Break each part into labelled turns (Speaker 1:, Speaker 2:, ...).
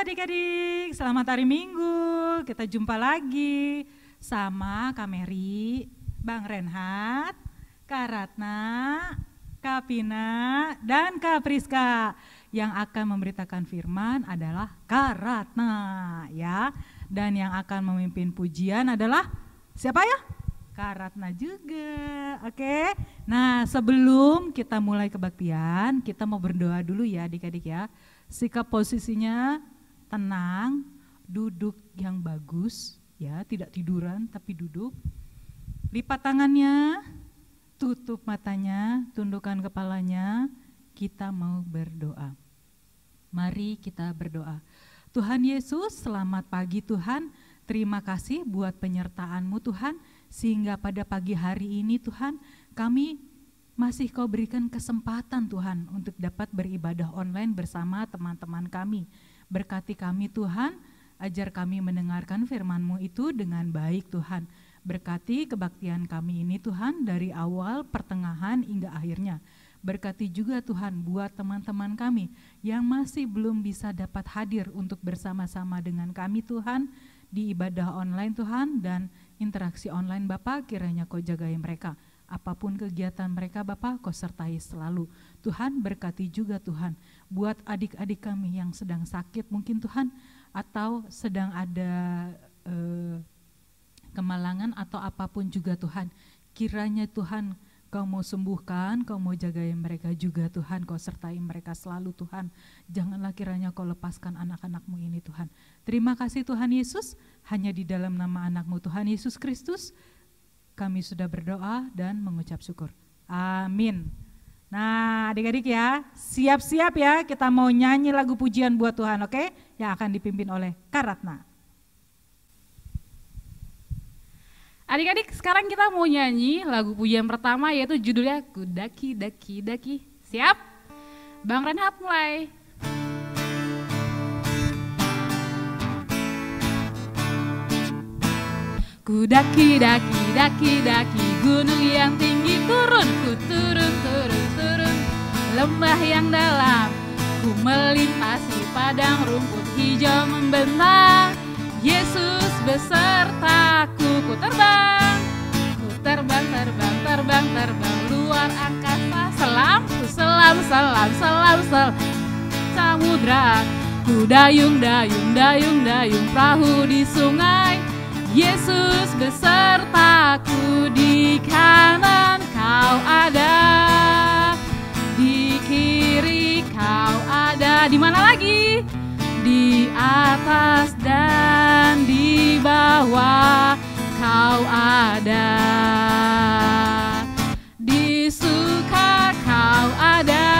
Speaker 1: adik-adik, selamat hari Minggu. Kita jumpa lagi sama Kak Mary, Bang Renhat, Kak Ratna, Kak Pina, dan Kak Priska. Yang akan memberitakan firman adalah Kak Ratna ya. Dan yang akan memimpin pujian adalah siapa ya? Kak Ratna juga, oke. Nah sebelum kita mulai kebaktian, kita mau berdoa dulu ya adik-adik ya. Sikap posisinya tenang, duduk yang bagus ya, tidak tiduran tapi duduk. Lipat tangannya, tutup matanya, tundukkan kepalanya, kita mau berdoa. Mari kita berdoa. Tuhan Yesus, selamat pagi Tuhan, terima kasih buat penyertaan-Mu Tuhan, sehingga pada pagi hari ini Tuhan, kami masih Kau berikan kesempatan Tuhan untuk dapat beribadah online bersama teman-teman kami. Berkati kami Tuhan, ajar kami mendengarkan firman-Mu itu dengan baik Tuhan. Berkati kebaktian kami ini Tuhan dari awal, pertengahan hingga akhirnya. Berkati juga Tuhan buat teman-teman kami yang masih belum bisa dapat hadir untuk bersama-sama dengan kami Tuhan di ibadah online Tuhan dan interaksi online Bapa, kiranya Kau jagai mereka. Apapun kegiatan mereka Bapak, Kau sertai selalu. Tuhan berkati juga Tuhan buat adik-adik kami yang sedang sakit mungkin Tuhan, atau sedang ada kemalangan atau apapun juga Tuhan. Kiranya Tuhan Kau mau sembuhkan, Kau mau jagai mereka juga Tuhan, Kau sertai mereka selalu Tuhan. Janganlah kiranya Kau lepaskan anak-anak-Mu ini Tuhan. Terima kasih Tuhan Yesus, hanya di dalam nama anak-Mu Tuhan Yesus Kristus, kami sudah berdoa dan mengucap syukur. Amin. Nah adik-adik ya, siap-siap ya, kita mau nyanyi lagu pujian buat Tuhan, oke? Yang akan dipimpin oleh Kak Ratna.
Speaker 2: Adik-adik, sekarang kita mau nyanyi lagu pujian pertama, yaitu judulnya Ku Daki Daki Daki. Siap? Bang Renhat mulai. Ku daki daki daki daki gunung yang tinggi, turun ku turun turun turun lembah yang dalam, ku melintasi padang rumput hijau membentang. Yesus besertaku, ku terbang terbang terbang terbang luar angkasa, selam ku selam selam selam selam samudra, ku dayung dayung dayung dayung perahu di sungai. Yesus besertaku, di kanan Kau ada, di kiri Kau ada. Di mana lagi? Di atas dan di bawah Kau ada. Di suka Kau ada,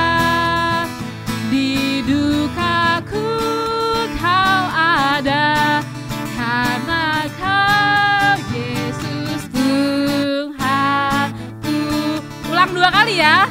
Speaker 2: di dukaku Kau ada. Karena Kau Yesus Tuhanku. Ulang 2 kali ya.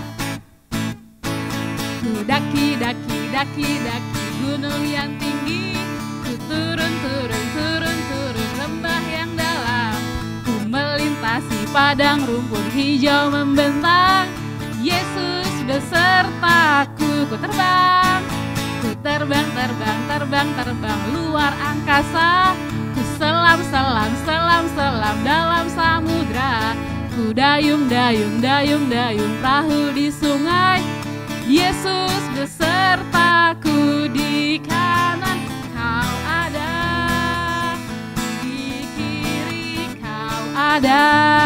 Speaker 2: Ku daki daki daki daki gunung yang tinggi, ku turun turun turun turun lembah yang dalam, ku melintasi padang rumput hijau membentang. Yesus besertaku, ku terbang terbang terbang terbang luar angkasa, ku selam selam selam selam dalam samudra, ku dayung dayung dayung dayung perahu di sungai. Yesus besertaku, di kanan Kau ada, di kiri Kau ada,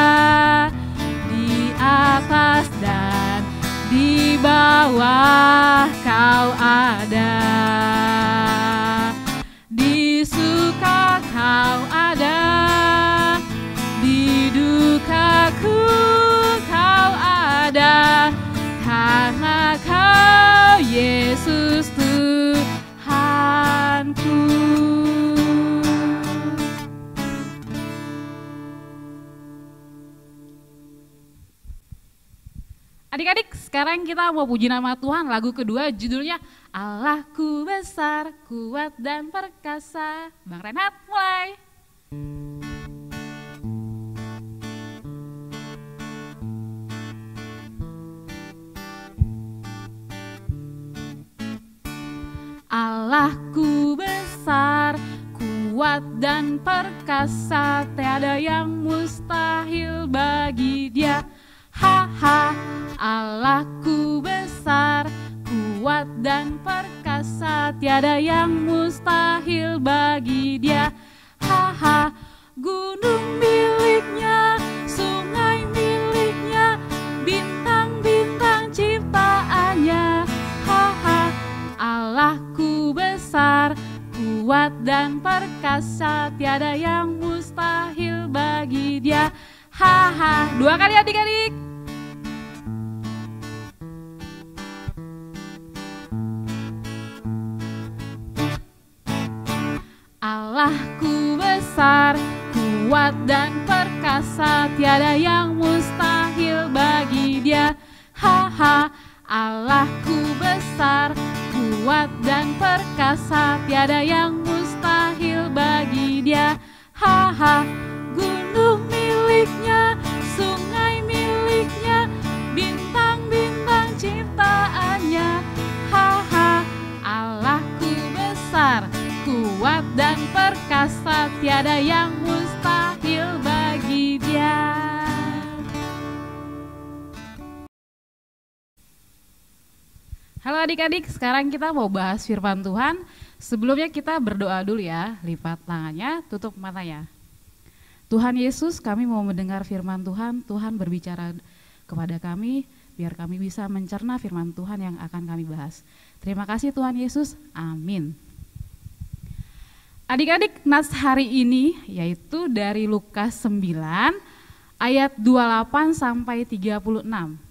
Speaker 2: di atas dan di bawah Kau ada. Di suka Kau ada, di dukaku Kau ada. Karena Kau Yesus Tuhanku. Adik-adik, sekarang kita mau puji nama Tuhan. Lagu kedua judulnya Allahku besar, kuat dan perkasa. Bang Renhat mulai. Allahku besar, kuat dan perkasa, tiada yang mustahil bagi Dia. Ha ha, Allahku besar, kuat dan perkasa, tiada yang mustahil bagi Dia. Ha ha, gunung miliknya, sungai miliknya, bintang-bintang ciptaannya. Ha ha, Allahku besar, kuat dan perkasa, tiada yang mustahil bagi Dia. Ha ha, dua kali adik-adik. Allahku besar, kuat dan perkasa, tiada yang mustahil bagi Dia. Ha ha, Allahku besar, kuat dan perkasa, tiada yang mustahil bagi Dia. Ha ha, gunung miliknya, sungai miliknya, bintang-bintang ciptaannya. Ha ha, Allahku besar, kuat dan perkasa, tiada yang mustahil bagi Dia. Halo adik-adik, sekarang kita mau bahas firman Tuhan. Sebelumnya kita berdoa dulu ya, lipat tangannya, tutup matanya. Tuhan Yesus, kami mau mendengar firman Tuhan. Tuhan berbicara kepada kami, biar kami bisa mencerna firman Tuhan yang akan kami bahas. Terima kasih Tuhan Yesus, amin. Adik-adik, nas hari ini yaitu dari Lukas 9 ayat 28 sampai 36.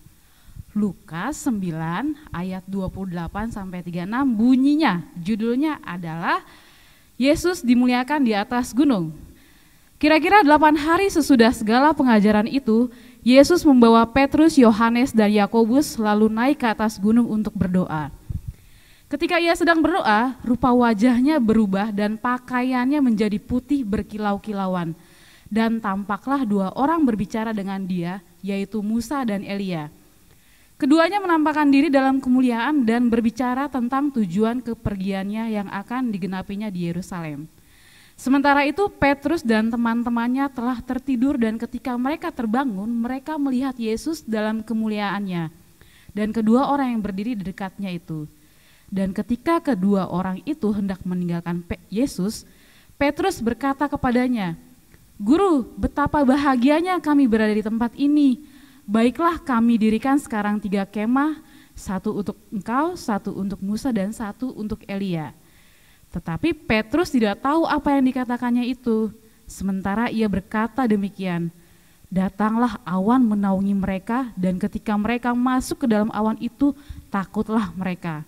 Speaker 2: Lukas 9 ayat 28 sampai 36 bunyinya, judulnya adalah Yesus dimuliakan di atas gunung. Kira-kira 8 hari sesudah segala pengajaran itu, Yesus membawa Petrus, Yohanes, dan Yakobus lalu naik ke atas gunung untuk berdoa. Ketika ia sedang berdoa, rupa wajahnya berubah dan pakaiannya menjadi putih berkilau-kilauan. Dan tampaklah 2 orang berbicara dengan dia, yaitu Musa dan Elia. Keduanya menampakkan diri dalam kemuliaan dan berbicara tentang tujuan kepergiannya yang akan digenapinya di Yerusalem. Sementara itu Petrus dan teman-temannya telah tertidur dan ketika mereka terbangun, mereka melihat Yesus dalam kemuliaannya dan kedua orang yang berdiri di dekatnya itu. Dan ketika kedua orang itu hendak meninggalkan Yesus, Petrus berkata kepadanya, "Guru, betapa bahagianya kami berada di tempat ini. Baiklah kami dirikan sekarang 3 kemah, 1 untuk engkau, 1 untuk Musa, dan 1 untuk Elia." Tetapi Petrus tidak tahu apa yang dikatakannya itu. Sementara ia berkata demikian, datanglah awan menaungi mereka dan ketika mereka masuk ke dalam awan itu, takutlah mereka.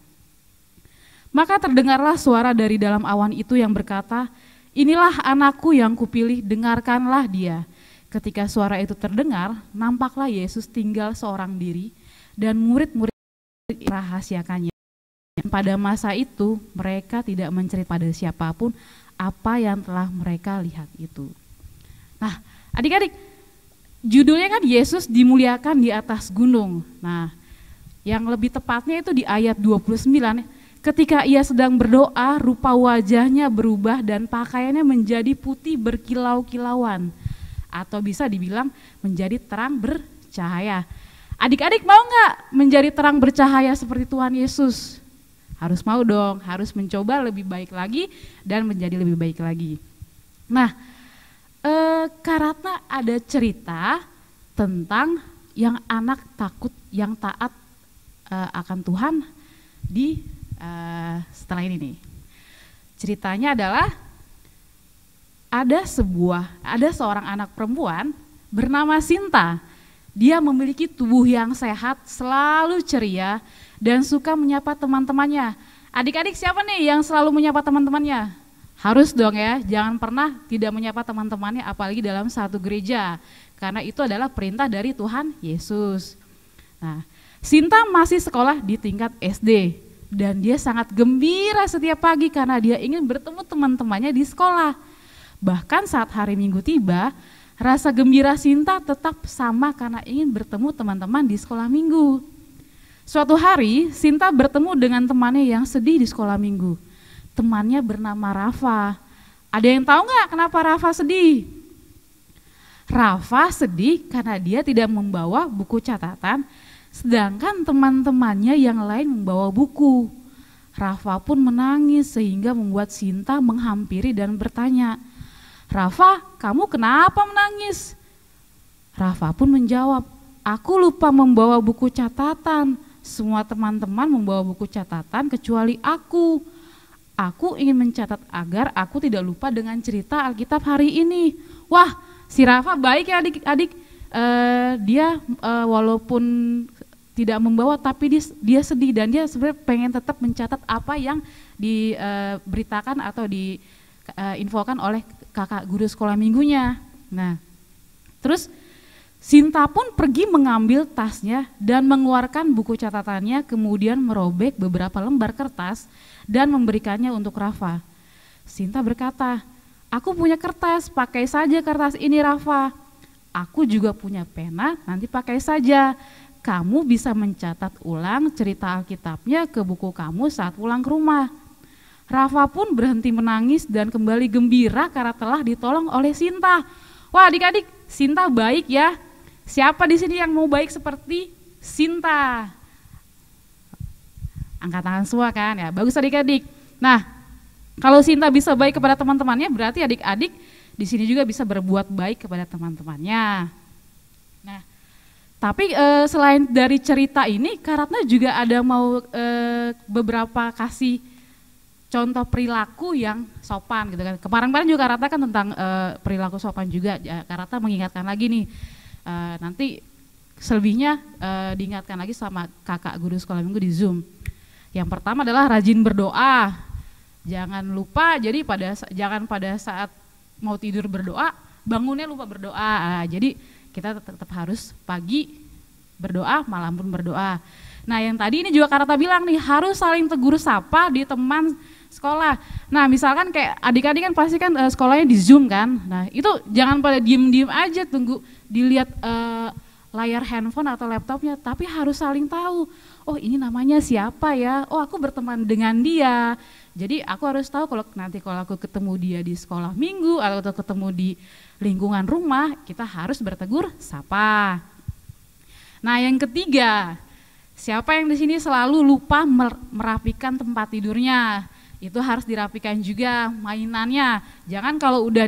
Speaker 2: Maka terdengarlah suara dari dalam awan itu yang berkata, "Inilah anakku yang kupilih, dengarkanlah dia." Ketika suara itu terdengar, nampaklah Yesus tinggal seorang diri dan murid-murid rahasiakannya. Dan pada masa itu mereka tidak menceritakan pada siapapun apa yang telah mereka lihat itu. Nah, adik-adik, judulnya kan Yesus dimuliakan di atas gunung. Nah, yang lebih tepatnya itu di ayat 29, ketika ia sedang berdoa, rupa wajahnya berubah dan pakaiannya menjadi putih berkilau-kilauan. Atau bisa dibilang menjadi terang bercahaya. Adik-adik mau nggak menjadi terang bercahaya seperti Tuhan Yesus? Harus mau dong, harus mencoba lebih baik lagi dan menjadi lebih baik lagi. Nah, karena ada cerita tentang yang anak takut, yang taat akan Tuhan di setelah ini nih. Ceritanya adalah ada seorang anak perempuan bernama Sinta. Dia memiliki tubuh yang sehat, selalu ceria dan suka menyapa teman-temannya. Adik-adik siapa nih yang selalu menyapa teman-temannya? Harus dong ya, jangan pernah tidak menyapa teman-temannya apalagi dalam satu gereja. Karena itu adalah perintah dari Tuhan Yesus. Nah, Sinta masih sekolah di tingkat SD dan dia sangat gembira setiap pagi karena dia ingin bertemu teman-temannya di sekolah. Bahkan saat hari Minggu tiba, rasa gembira Sinta tetap sama karena ingin bertemu teman-teman di sekolah Minggu. Suatu hari, Sinta bertemu dengan temannya yang sedih di sekolah Minggu. Temannya bernama Rafa. Ada yang tahu nggak kenapa Rafa sedih? Rafa sedih karena dia tidak membawa buku catatan, sedangkan teman-temannya yang lain membawa buku. Rafa pun menangis sehingga membuat Sinta menghampiri dan bertanya, "Rafa, kamu kenapa menangis?" Rafa pun menjawab, "Aku lupa membawa buku catatan. Semua teman-teman membawa buku catatan kecuali aku. Aku ingin mencatat agar aku tidak lupa dengan cerita Alkitab hari ini." Wah, si Rafa baik ya adik-adik. Dia walaupun tidak membawa tapi dia sedih dan dia sebenarnya pengen tetap mencatat apa yang diberitakan atau diinfokan oleh kakak guru sekolah minggunya. Nah, terus Sinta pun pergi mengambil tasnya dan mengeluarkan buku catatannya, kemudian merobek beberapa lembar kertas dan memberikannya untuk Rafa. Sinta berkata, "Aku punya kertas, pakai saja kertas ini Rafa. Aku juga punya pena, nanti pakai saja. Kamu bisa mencatat ulang cerita Alkitabnya ke buku kamu saat pulang ke rumah." Rafa pun berhenti menangis dan kembali gembira karena telah ditolong oleh Sinta. Wah adik-adik, Sinta baik ya. Siapa di sini yang mau baik seperti Sinta? Angkat tangan semua kan ya, bagus adik-adik. Nah, kalau Sinta bisa baik kepada teman-temannya, berarti adik-adik di sini juga bisa berbuat baik kepada teman-temannya. Nah, tapi selain dari cerita ini, Kak Ratna juga ada mau beberapa kasih contoh perilaku yang sopan gitu kan. Kemarin-kemarin juga Kak Ratna kan tentang perilaku sopan juga. Kak Ratna mengingatkan lagi nih, nanti selebihnya diingatkan lagi sama kakak guru sekolah minggu di Zoom. Yang pertama adalah rajin berdoa. Jangan lupa, jadi jangan pada saat mau tidur berdoa, bangunnya lupa berdoa. Jadi kita tetap harus pagi berdoa, malam pun berdoa. Nah yang tadi ini juga Kak Ratna bilang nih, harus saling tegur sapa di teman sekolah. Nah misalkan kayak adik-adik kan pasti kan sekolahnya di Zoom kan. Nah itu jangan pada diem-diem aja tunggu dilihat layar handphone atau laptopnya, tapi harus saling tahu. Oh ini namanya siapa ya? Oh aku berteman dengan dia. Jadi aku harus tahu kalau aku ketemu dia di sekolah minggu atau ketemu di lingkungan rumah, kita harus bertegur sapa. Nah yang ketiga, siapa yang di sini selalu lupa merapikan tempat tidurnya? Itu harus dirapikan juga mainannya. Jangan kalau udah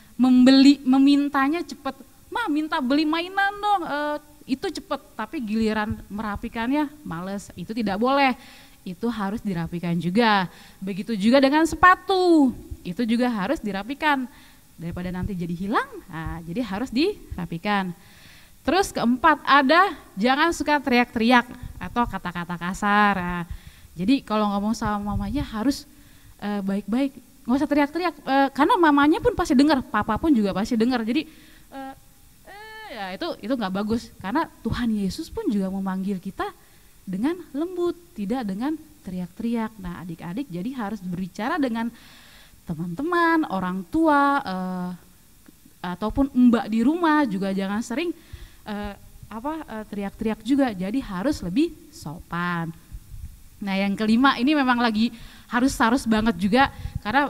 Speaker 2: memintanya cepet, "Ma minta beli mainan dong," itu cepet, tapi giliran merapikannya males, itu tidak boleh. Itu harus dirapikan juga. Begitu juga dengan sepatu, itu juga harus dirapikan. Daripada nanti jadi hilang, nah, jadi harus dirapikan. Terus keempat ada, jangan suka teriak-teriak atau kata-kata kasar. Nah, jadi kalau ngomong sama mamanya harus baik-baik, nggak usah teriak-teriak, karena mamanya pun pasti dengar, papa pun juga pasti dengar. Jadi ya itu nggak bagus, karena Tuhan Yesus pun juga memanggil kita dengan lembut, tidak dengan teriak-teriak. Nah adik-adik jadi harus berbicara dengan teman-teman, orang tua, ataupun mbak di rumah juga jangan sering teriak-teriak juga, jadi harus lebih sopan. Nah yang kelima ini memang lagi harus banget juga, karena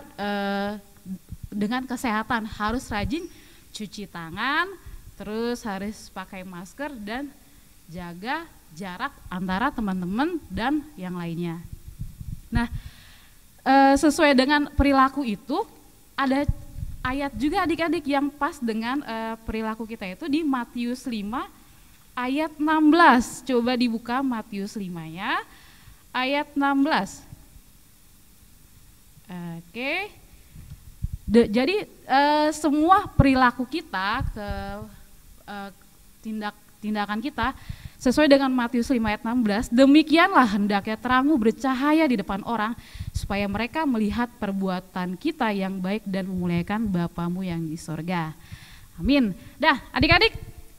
Speaker 2: dengan kesehatan harus rajin cuci tangan, terus harus pakai masker dan jaga jarak antara teman-teman dan yang lainnya. Nah sesuai dengan perilaku itu ada ayat juga adik-adik yang pas dengan perilaku kita itu di Matius 5 ayat 16. Coba dibuka Matius 5 ya, ayat 16. Oke. Jadi semua perilaku kita ke tindakan kita sesuai dengan Matius 5 ayat 16, demikianlah hendaknya terangmu bercahaya di depan orang supaya mereka melihat perbuatan kita yang baik dan memuliakan Bapamu yang di sorga. Amin. Dah adik-adik,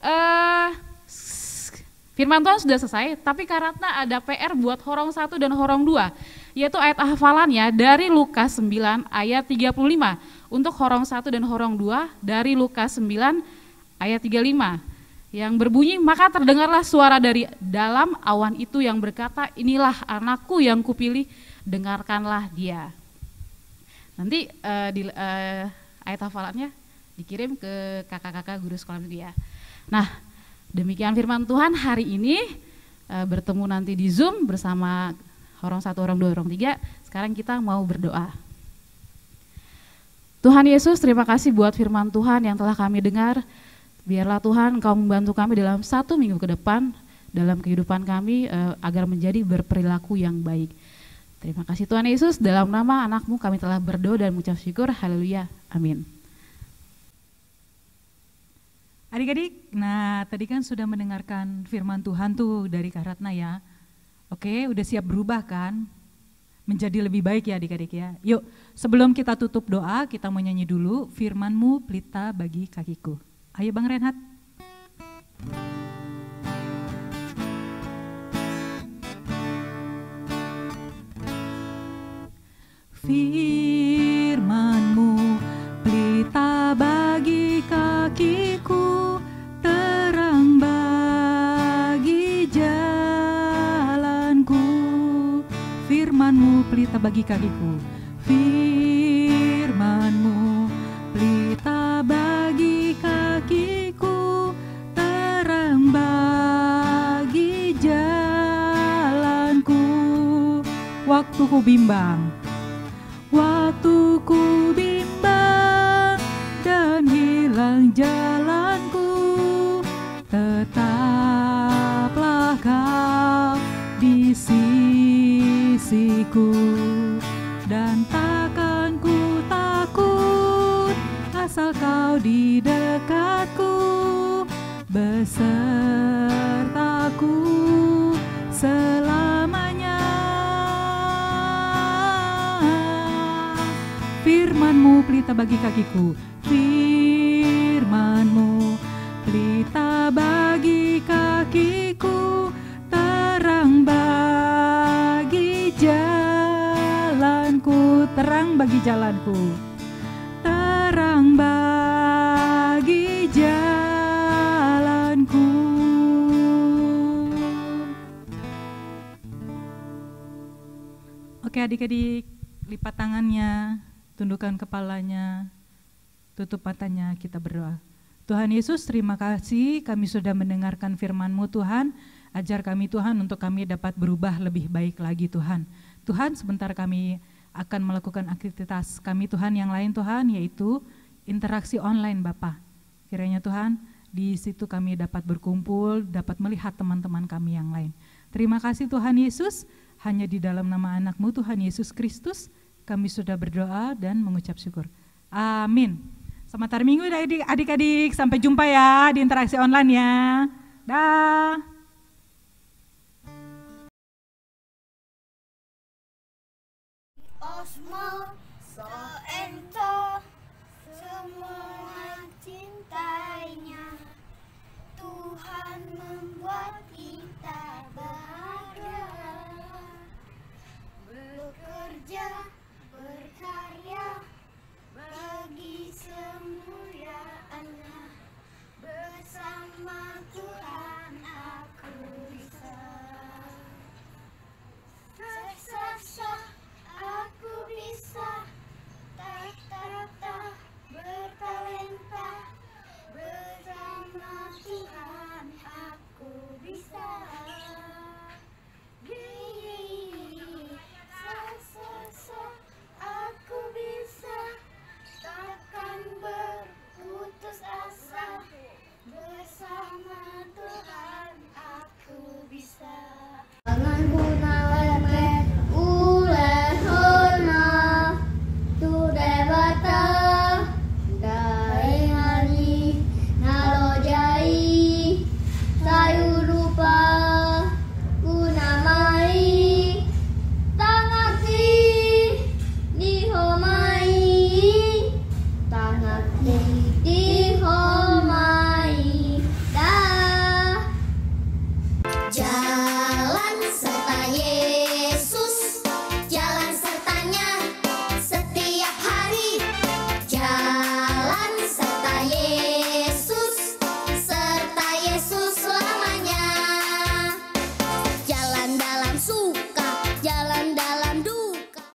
Speaker 2: firman Tuhan sudah selesai, tapi Kak Ratna ada PR buat Horong 1 dan Horong 2, yaitu ayat hafalannya dari Lukas 9 ayat 35. Untuk Horong 1 dan Horong 2 dari Lukas 9 ayat 35. Yang berbunyi, maka terdengarlah suara dari dalam awan itu yang berkata, inilah anakku yang kupilih, dengarkanlah dia. Nanti ayat hafalannya dikirim ke kakak-kakak guru sekolah minggu ya. Nah, demikian firman Tuhan hari ini. Bertemu nanti di Zoom bersama orang 1, orang 2, orang 3. Sekarang kita mau berdoa. Tuhan Yesus, terima kasih buat firman Tuhan yang telah kami dengar. Biarlah Tuhan Engkau membantu kami dalam 1 minggu ke depan dalam kehidupan kami agar menjadi berperilaku yang baik. Terima kasih Tuhan Yesus, dalam nama anak-Mu kami telah berdoa dan mengucap syukur. Haleluya. Amin.
Speaker 1: Adik-adik, nah tadi kan sudah mendengarkan firman Tuhan tuh dari Kak Ratna ya. Oke, udah siap berubah kan? Menjadi lebih baik ya adik-adik ya. Yuk, sebelum kita tutup doa, kita mau nyanyi dulu firman-Mu pelita bagi kakiku. Ayo Bang Renhat. Firman-Mu pelita bagi kakiku, terang bagi jalanku. Firman-Mu pelita bagi kakiku. Firman-Mu pelita bagi kakiku, terang bagi jalanku. Waktu ku bimbang, waktu ku bimbang dan hilang jalanku, tetaplah Kau di sisiku, dan takkan ku takut asal Kau di dekatku, besertaku selamanya. Firman-Mu pelita bagi kakiku, firman-Mu pelita bagi kakiku, terang bagi jalanku, terang bagi jalanku, terang bagi jalanku. Oke adik-adik, lipat tangannya, tundukkan kepalanya, tutup matanya, kita berdoa. Tuhan Yesus, terima kasih kami sudah mendengarkan firman-Mu Tuhan. Ajar kami Tuhan untuk kami dapat berubah lebih baik lagi Tuhan. Tuhan, sebentar kami akan melakukan aktivitas kami Tuhan yang lain Tuhan, yaitu interaksi online Bapa. Kiranya Tuhan, di situ kami dapat berkumpul, dapat melihat teman-teman kami yang lain. Terima kasih Tuhan Yesus, hanya di dalam nama anak-Mu Tuhan Yesus Kristus, kami sudah berdoa dan mengucap syukur. Amin. Selamat hari Minggu adik-adik, sampai jumpa ya di interaksi online ya. Dah.
Speaker 3: Osmo, so ento, semua cintanya, Tuhan membuat kita bahagia.